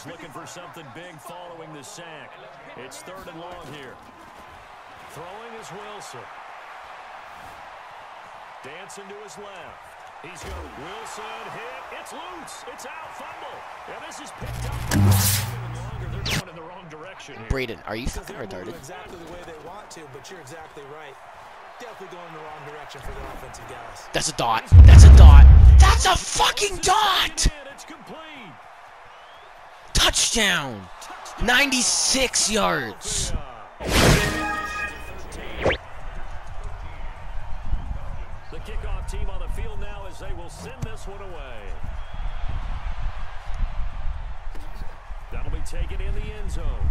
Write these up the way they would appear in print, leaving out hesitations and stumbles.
defense looking for something big following the sack. It's 3rd and long here. Throwing is Wilson. Dancing to his left. He's got Wilson hit. It's loose. It's out. Fumble. Yeah, this is picked up. They're going in the wrong direction here. Braden, are you fucking retarded? Exactly the way they want to, but you're exactly right. Definitely going in the wrong direction for the offensive guys. That's a dot. That's a dot. That's a fucking dot! It's complete. Touchdown! 96 yards. The kickoff team on the field now as they will send this one away. That'll be taken in the end zone.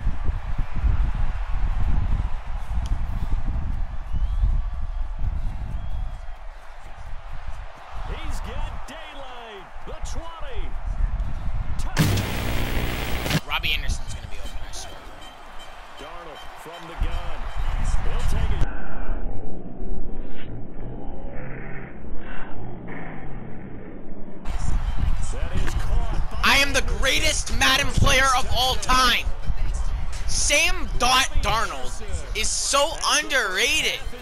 He's got daylight. The 20. Robbie Anderson's going to be open, I swear. Darnold from the gun. He'll take it. I am the greatest Madden player of all time. Sam Darnold is so underrated.